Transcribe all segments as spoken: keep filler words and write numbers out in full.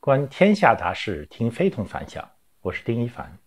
观天下大事，听非同凡响。我是丁一凡。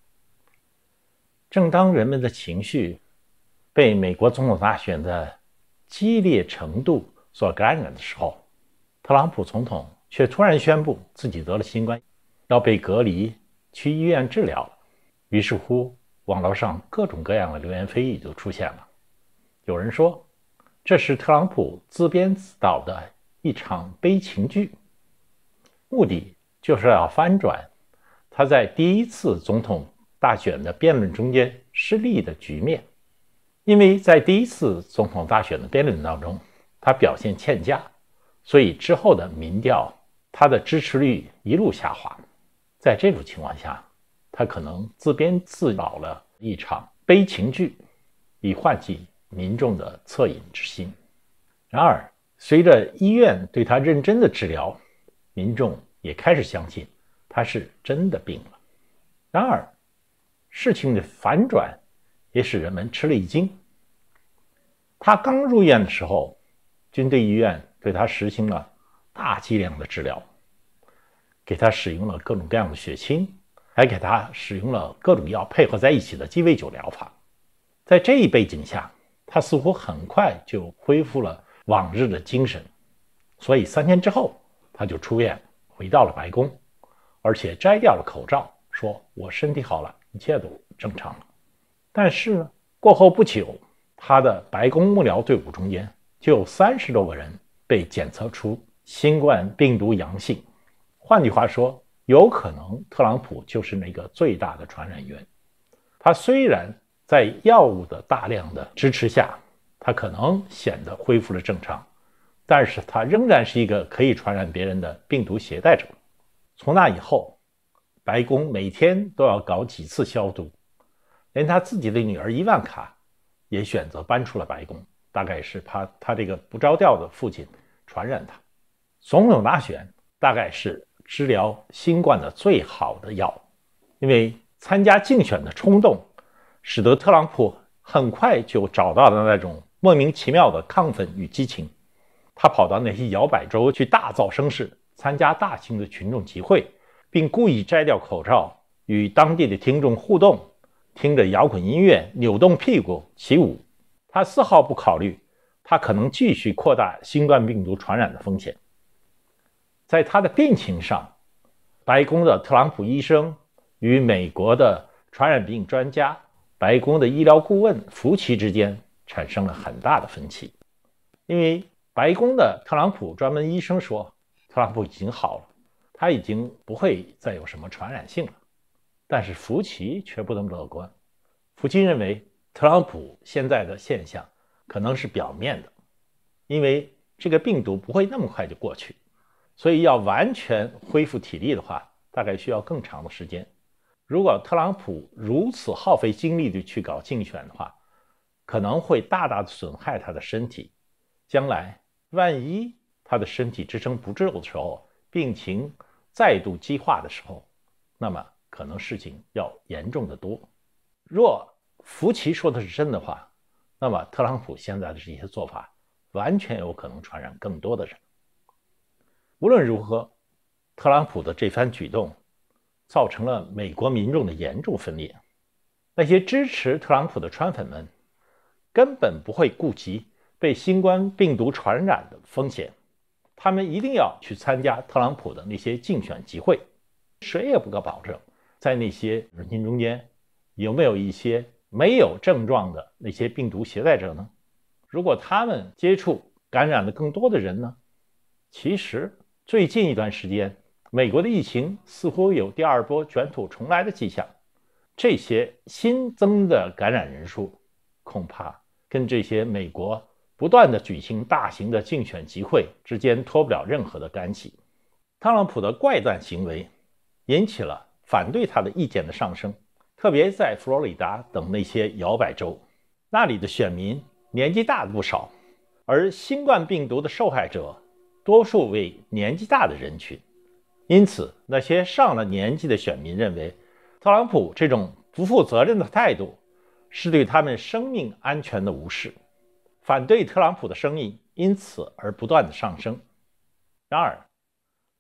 正当人们的情绪被美国总统大选的激烈程度所感染的时候，特朗普总统却突然宣布自己得了新冠，要被隔离，去医院治疗了。于是乎，网络上各种各样的流言蜚语就出现了。有人说，这是特朗普自编自导的一场悲情剧，目的就是要翻转他在第一次总统大选的辩论中间失利的局面。因为在第一次总统大选的辩论当中，他表现欠佳，所以之后的民调他的支持率一路下滑。在这种情况下，他可能自编自导了一场悲情剧，以唤起民众的恻隐之心。然而，随着医院对他认真的治疗，民众也开始相信他是真的病了。然而，事情的反转也使人们吃了一惊。他刚入院的时候，军队医院对他实行了大剂量的治疗，给他使用了各种各样的血清，还给他使用了各种药配合在一起的鸡尾酒疗法。在这一背景下，他似乎很快就恢复了往日的精神，所以三天之后他就出院回到了白宫，而且摘掉了口罩，说我身体好了，一切都正常了。但是呢，过后不久，他的白宫幕僚队伍中间就有三十多个人被检测出新冠病毒阳性。换句话说，有可能特朗普就是那个最大的传染源。他虽然在药物的大量的支持下，他可能显得恢复了正常，但是他仍然是一个可以传染别人的病毒携带者。从那以后，白宫每天都要搞几次消毒，连他自己的女儿伊万卡也选择搬出了白宫，大概是怕他这个不着调的父亲传染他。总统大选大概是治疗新冠的最好的药，因为参加竞选的冲动使得特朗普很快就找到了那种莫名其妙的亢奋与激情。他跑到那些摇摆州去大造声势，参加大型的群众集会，并故意摘掉口罩，与当地的听众互动，听着摇滚音乐扭动屁股起舞。他丝毫不考虑他可能继续扩大新冠病毒传染的风险。在他的病情上，白宫的特朗普医生与美国的传染病专家、白宫的医疗顾问福奇之间产生了很大的分歧。因为白宫的特朗普专门医生说，特朗普已经好了，他已经不会再有什么传染性了。但是福奇却不那么乐观。福奇认为特朗普现在的现象可能是表面的，因为这个病毒不会那么快就过去，所以要完全恢复体力的话，大概需要更长的时间。如果特朗普如此耗费精力的去搞竞选的话，可能会大大的损害他的身体。将来万一他的身体支撑不住的时候，病情再度激化的时候，那么可能事情要严重得多。若福奇说的是真的话，那么特朗普现在的这些做法完全有可能传染更多的人。无论如何，特朗普的这番举动造成了美国民众的严重分裂。那些支持特朗普的川粉们根本不会顾及被新冠病毒传染的风险，他们一定要去参加特朗普的那些竞选集会。谁也不可保证在那些人群中间有没有一些没有症状的那些病毒携带者呢？如果他们接触感染了更多的人呢？其实最近一段时间，美国的疫情似乎有第二波卷土重来的迹象。这些新增的感染人数恐怕跟这些美国不断的举行大型的竞选集会之间脱不了任何的干系。特朗普的怪诞行为引起了反对他的意见的上升，特别在佛罗里达等那些摇摆州，那里的选民年纪大的不少，而新冠病毒的受害者多数为年纪大的人群。因此，那些上了年纪的选民认为，特朗普这种不负责任的态度是对他们生命安全的无视，反对特朗普的声音因此而不断的上升。然而，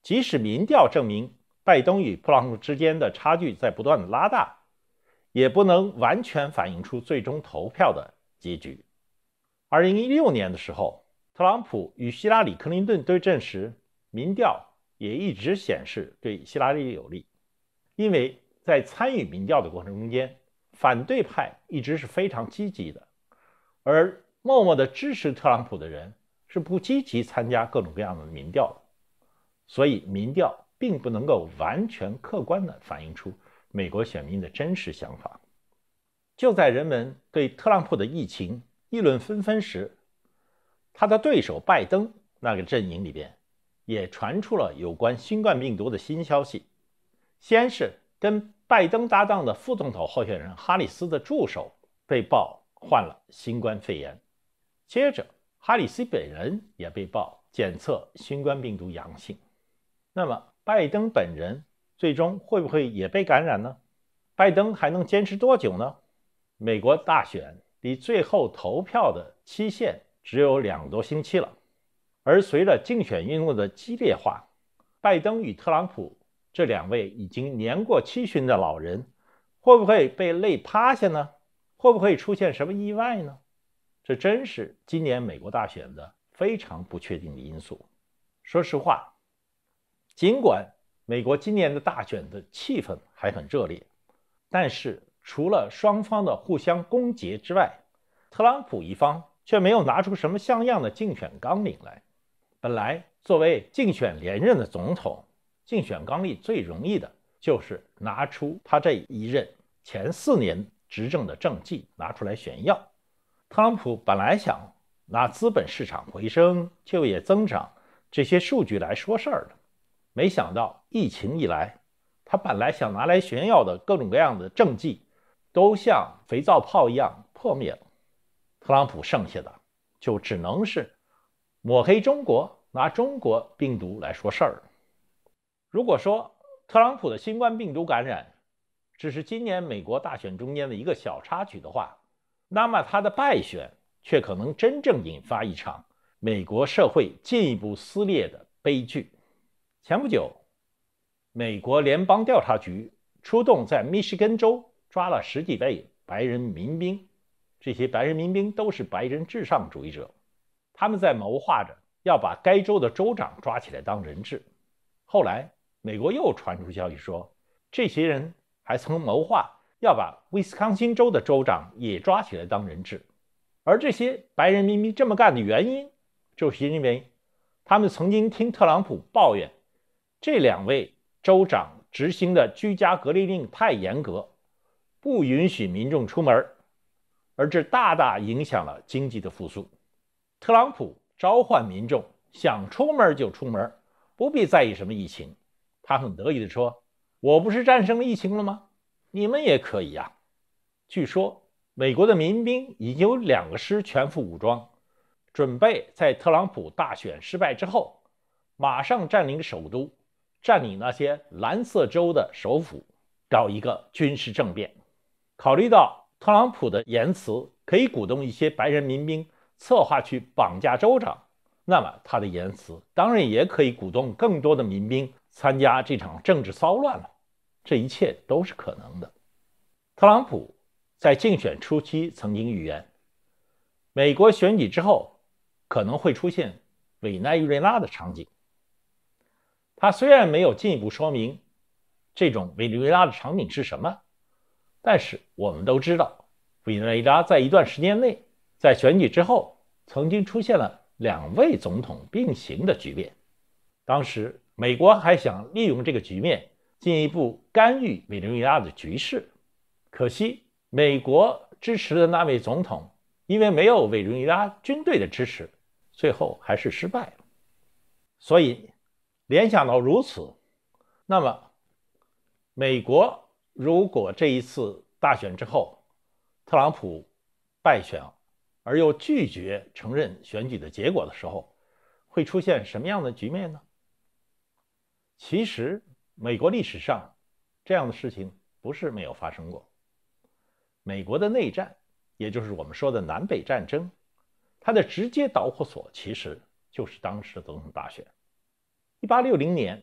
即使民调证明拜登与特朗普之间的差距在不断的拉大，也不能完全反映出最终投票的结局。二零一六年的时候，特朗普与希拉里·克林顿对阵时，民调也一直显示对希拉里有利，因为在参与民调的过程中间，反对派一直是非常积极的，而默默的支持特朗普的人是不积极参加各种各样的民调的，所以民调并不能够完全客观地反映出美国选民的真实想法。就在人们对特朗普的疫情议论纷纷时，他的对手拜登那个阵营里边也传出了有关新冠病毒的新消息。先是跟拜登搭档的副总统候选人哈里斯的助手被曝患了新冠肺炎，接着哈里斯本人也被曝检测新冠病毒阳性。那么拜登本人最终会不会也被感染呢？拜登还能坚持多久呢？美国大选离最后投票的期限只有两个多星期了，而随着竞选运动的激烈化，拜登与特朗普这两位已经年过七旬的老人会不会被累趴下呢？会不会出现什么意外呢？这真是今年美国大选的非常不确定的因素。说实话，尽管美国今年的大选的气氛还很热烈，但是除了双方的互相攻讦之外，特朗普一方却没有拿出什么像样的竞选纲领来。本来作为竞选连任的总统，竞选纲领最容易的就是拿出他这一任前四年执政的政绩拿出来炫耀。特朗普本来想拿资本市场回升、就业增长这些数据来说事儿的，没想到疫情一来，他本来想拿来炫耀的各种各样的政绩都像肥皂泡一样破灭了。特朗普剩下的就只能是抹黑中国，拿中国病毒来说事儿。如果说特朗普的新冠病毒感染只是今年美国大选中间的一个小插曲的话，那么他的败选却可能真正引发一场美国社会进一步撕裂的悲剧。前不久，美国联邦调查局出动在密歇根州抓了十几位白人民兵，这些白人民兵都是白人至上主义者，他们在谋划着要把该州的州长抓起来当人质。后来美国又传出消息说，这些人还曾谋划要把威斯康星州的州长也抓起来当人质。而这些白人民兵这么干的原因，就是因为他们曾经听特朗普抱怨这两位州长执行的居家隔离令太严格，不允许民众出门，而这大大影响了经济的复苏。特朗普召唤民众想出门就出门，不必在意什么疫情。他很得意地说，我不是战胜了疫情了吗？你们也可以呀、啊。据说美国的民兵已经有两个师全副武装，准备在特朗普大选失败之后马上占领首都，占领那些蓝色州的首府，搞一个军事政变。考虑到特朗普的言辞可以鼓动一些白人民兵策划去绑架州长，那么他的言辞当然也可以鼓动更多的民兵参加这场政治骚乱了。这一切都是可能的。特朗普在竞选初期曾经预言，美国选举之后可能会出现委内瑞拉的场景。他虽然没有进一步说明这种委内瑞拉的场景是什么，但是我们都知道，委内瑞拉在一段时间内，在选举之后曾经出现了两位总统并行的局面。当时美国还想利用这个局面进一步干预委内瑞拉的局势，可惜美国支持的那位总统因为没有委内瑞拉军队的支持，最后还是失败了。所以联想到如此，那么美国如果这一次大选之后特朗普败选而又拒绝承认选举的结果的时候，会出现什么样的局面呢？其实美国历史上这样的事情不是没有发生过。美国的内战，也就是我们说的南北战争，它的直接导火索其实就是当时的总统大选。一八六零年，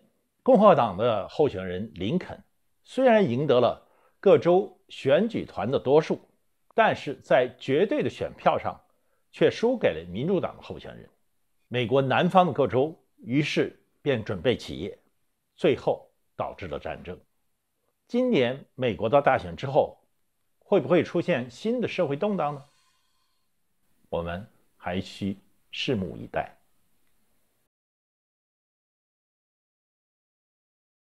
共和党的候选人林肯虽然赢得了各州选举团的多数，但是在绝对的选票上却输给了民主党的候选人。美国南方的各州于是便准备起义，最后导致了战争。今年美国的大选之后，会不会出现新的社会动荡呢？我们还需拭目以待。